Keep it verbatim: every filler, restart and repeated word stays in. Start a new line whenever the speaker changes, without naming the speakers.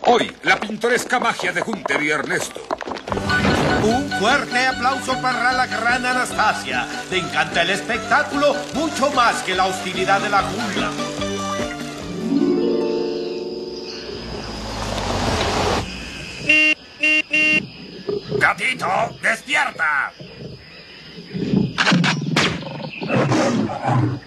Hoy, la pintoresca magia de Gunther y Ernesto.
Un fuerte aplauso para la gran Anastasia. Le encanta el espectáculo mucho más que la hostilidad de la jungla.
¡Gatito, despierta!